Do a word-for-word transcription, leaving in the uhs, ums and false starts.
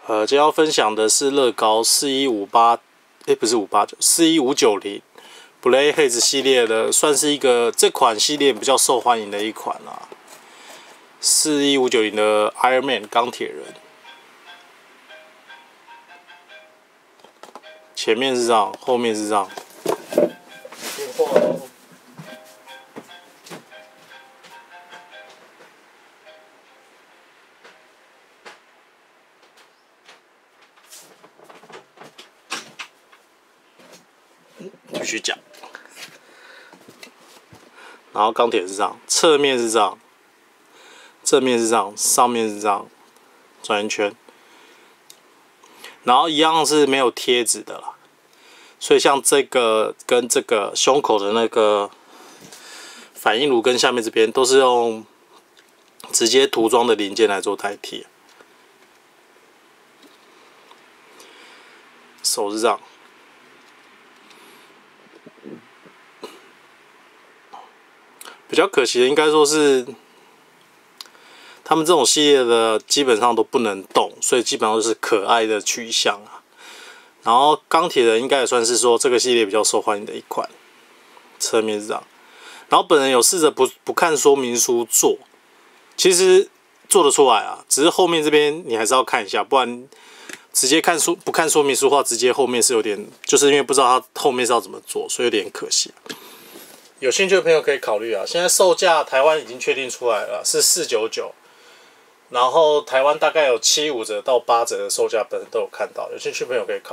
呃，今天要分享的是乐高四一五八，哎，不是五八九，四一五九零 Blade Haze 系列的，算是一个这款系列比较受欢迎的一款啦。四一五九零的 Iron Man 钢铁人，前面是这样，后面是这样。变化咯。继续讲，然后钢铁是这样，侧面是这样，正面是这样，上面是这样，转一圈，然后一样是没有贴纸的啦，所以像这个跟这个胸口的那个反应炉跟下面这边都是用直接涂装的零件来做代替。手是这样。比较可惜的应该说是，他们这种系列的基本上都不能动，所以基本上都是可爱的取向啊。然后钢铁人应该也算是说这个系列比较受欢迎的一款，侧面是这样。然后本人有试着不不看说明书做，其实做得出来啊，只是后面这边你还是要看一下，不然直接看书不看说明书的话，直接后面是有点，就是因为不知道它后面是要怎么做，所以有点可惜。有兴趣的朋友可以考虑啊，现在售价台湾已经确定出来了，是四九九，然后台湾大概有七五折到八折的售价，本身都有看到，有兴趣的朋友可以考虑。